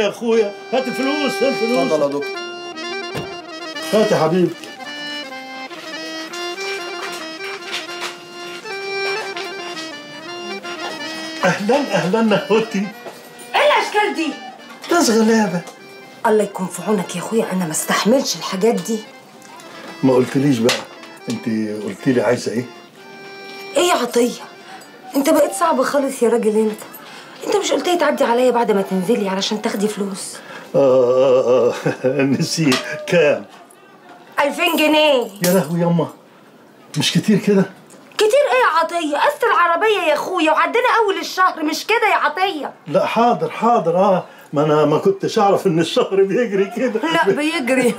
يا اخويا هات الفلوس هات الفلوس. اتفضل يا دكتور. هات يا حبيبي. اهلا اهلا نهوتي. ايه الاشكال دي؟ ناس غلابه. الله يكون في عونك يا اخويا، انا ما استحملش الحاجات دي. ما قلتليش بقى، انت قلت لي عايزه ايه؟ ايه يا عطيه؟ انت بقيت صعب خالص يا راجل. انت مش قلت لي تعدي عليا بعد ما تنزلي علشان تاخدي فلوس؟ نسيت. كام؟ 2000 جنيه. يا لهوي يما، مش كتير كده؟ كتير ايه يا عطيه؟ قسط العربيه يا اخويا وعدينا اول الشهر، مش كده يا عطيه؟ لا حاضر حاضر. ما انا ما كنتش اعرف ان الشهر بيجري كده. لا بيجري.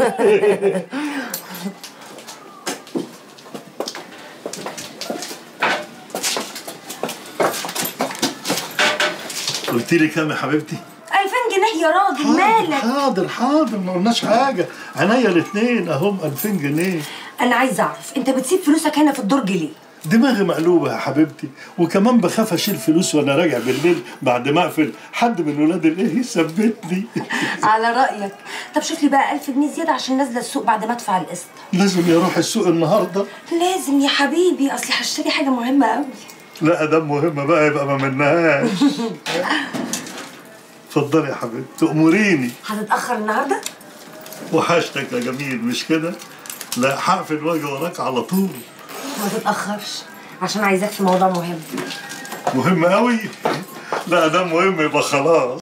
قلت لي كام يا حبيبتي؟ 2000 جنيه يا راجل. مالك؟ حاضر حاضر، ما قلناش حاجه، عينيا الاثنين اهم 2000 جنيه. انا عايزه اعرف انت بتسيب فلوسك هنا في الدرج ليه؟ دماغي مقلوبه يا حبيبتي، وكمان بخاف اشيل فلوس وانا راجع بالليل بعد ما اقفل حد من ولاد الايه يثبتني. على رايك. طب شوف لي بقى 1000 جنيه زياده عشان نازله السوق بعد ما ادفع القسط. لازم يروح السوق النهارده؟ لازم يا حبيبي، اصلي هشتري حاجه مهمه قوي. لا ده مهمه بقى يبقى ما منهاش. اتفضلي يا حبيبتي تأمريني. هتتاخر النهارده؟ وحشتك يا جميل مش كده؟ لا هقفل واجي وراك على طول. ما تتاخرش عشان عايزاك في موضوع مهم. مهم قوي؟ لا ده مهم يبقى خلاص.